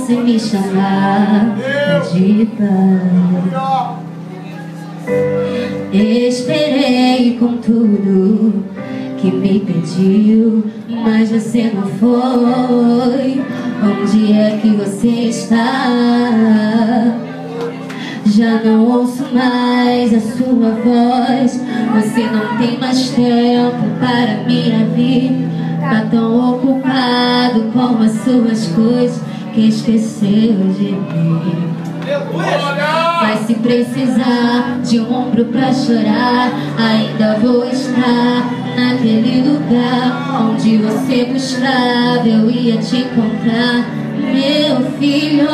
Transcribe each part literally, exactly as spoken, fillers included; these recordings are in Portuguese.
sem me chamar de pai. Esperei com tudo que me pediu, mas você não foi. Onde é que você está? Já não ouço mais a sua voz. Você não tem mais tempo para me ouvir. Tá tão ocupado com as suas coisas que esqueceu de mim. Mas se precisar de um ombro pra chorar, ainda vou estar naquele lugar onde você buscava, eu ia te encontrar, meu filho,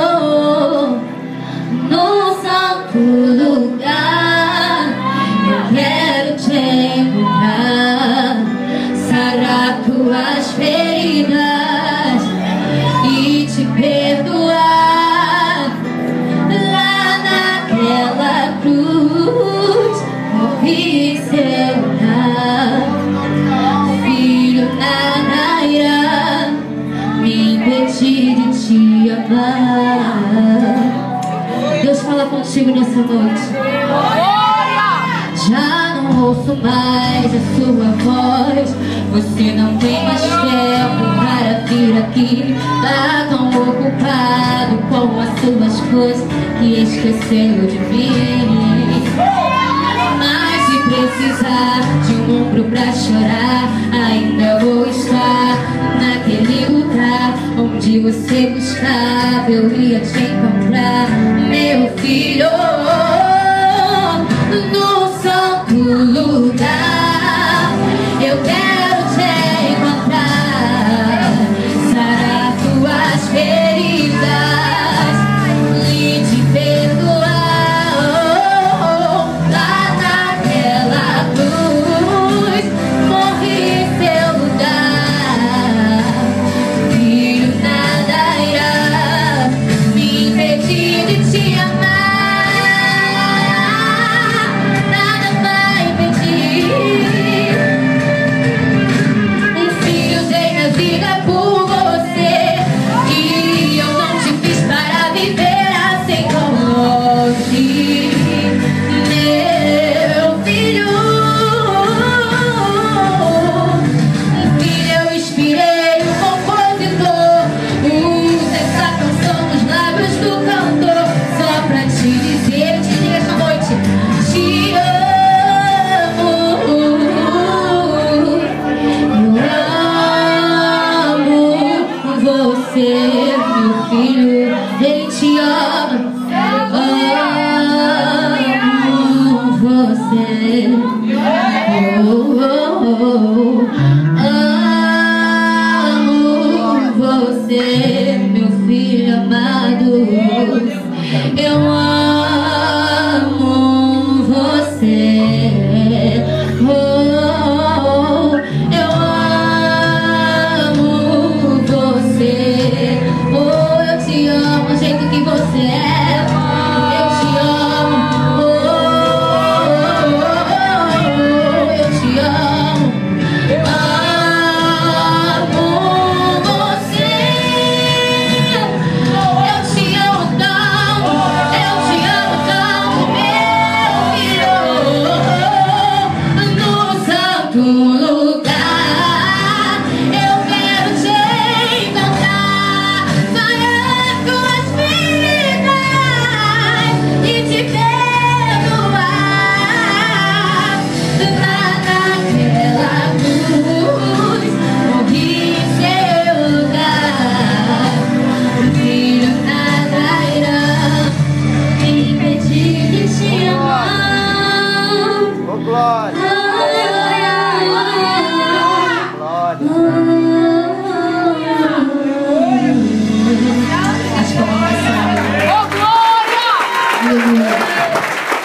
no santo lugar. Eu quero te encontrar, sarar tuas feridas e te perdoar. Naquela cruz morri em seu lugar. Filho, nada irá me impedir de te amar. Deus fala contigo nessa noite. Já não ouço mais a sua voz. Você não tem mais tempo para vir aqui. Tá tão ocupado com as suas coisas que esqueceu de mim. Mas se precisar de um ombro pra chorar, ainda vou estar naquele lugar onde você buscava, eu ia te encontrar, meu filho.